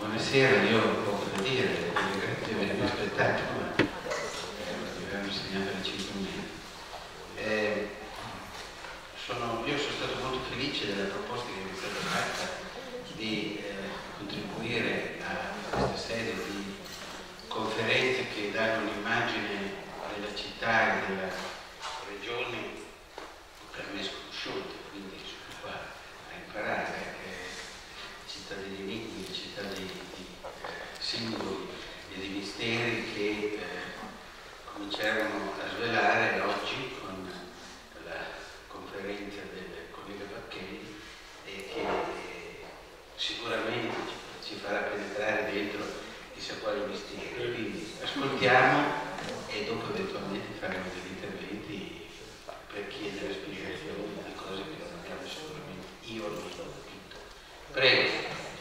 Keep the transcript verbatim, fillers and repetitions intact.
Buonasera, io ho poco da dire, grazie di avermi aspettato, ma mi avevano insegnato alle cinque e mezza. Eh, sono, io sono stato molto felice della proposta che mi è stata fatta di eh, contribuire a questa serie di conferenze che danno un'immagine della città e della regione per me sconosciuta, quindi sono qua a imparare anche città degli enigmi, città di, di simboli e di misteri che eh, cominciarono a svelare oggi con la conferenza del collega Bacchelli e che eh, sicuramente ci, ci farà penetrare dentro chissà quale mistero. Quindi ascoltiamo e dopo eventualmente faremo degli interventi per chiedere spiegazioni di cose che non abbiamo sicuramente io non ho capito. Prego.